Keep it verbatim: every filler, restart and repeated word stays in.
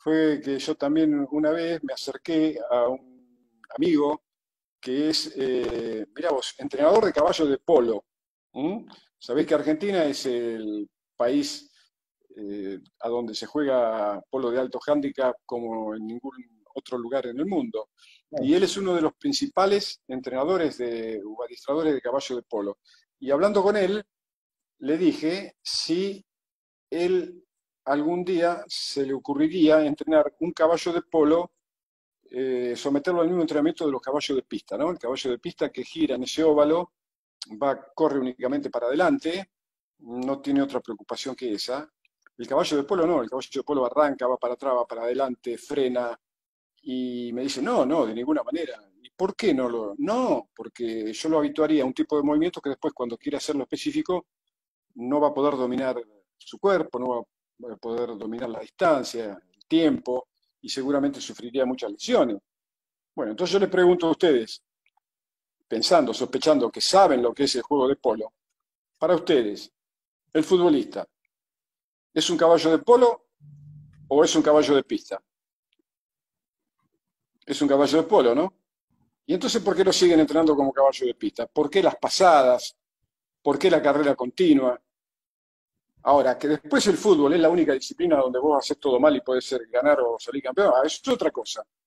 fue que yo también una vez me acerqué a un amigo que es, eh, mirá vos, entrenador de caballo de polo. ¿Mm? Sabés que Argentina es el país eh, a donde se juega polo de alto handicap como en ningún otro lugar en el mundo. Y él es uno de los principales entrenadores de, o adiestradores de caballo de polo. Y hablando con él, le dije si él algún día se le ocurriría entrenar un caballo de polo, eh, someterlo al mismo entrenamiento de los caballos de pista, ¿no? El caballo de pista que gira en ese óvalo, va, corre únicamente para adelante, no tiene otra preocupación que esa. El caballo de polo no, el caballo de polo arranca, va para atrás, va para adelante, frena, y me dice, no, no, de ninguna manera. ¿Y por qué no lo? No, porque yo lo habituaría a un tipo de movimiento que después, cuando quiera hacerlo específico, no va a poder dominar su cuerpo, no va a poder dominar la distancia, el tiempo, y seguramente sufriría muchas lesiones. Bueno, entonces yo les pregunto a ustedes, pensando, sospechando que saben lo que es el juego de polo, para ustedes, el futbolista, ¿es un caballo de polo o es un caballo de pista? Es un caballo de polo, ¿no? Y entonces, ¿por qué lo siguen entrenando como caballo de pista? ¿Por qué las pasadas? ¿Por qué la carrera continua? Ahora, que después el fútbol es la única disciplina donde vos haces todo mal y podés ser, ganar o salir campeón, ah, eso es otra cosa.